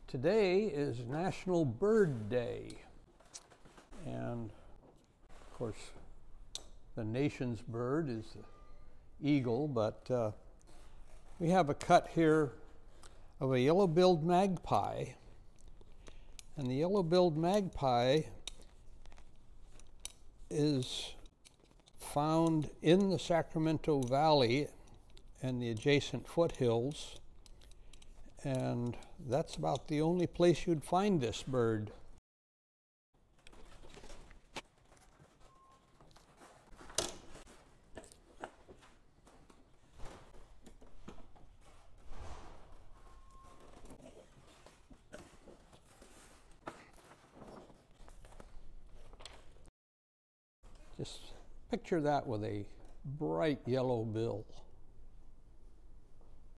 Today is National Bird Day, and of course the nation's bird is the eagle, but we have a cut here of a yellow-billed magpie, and the yellow-billed magpie is found in the Sacramento Valley and the adjacent foothills, and that's about the only place you'd find this bird. Just picture that with a bright yellow bill.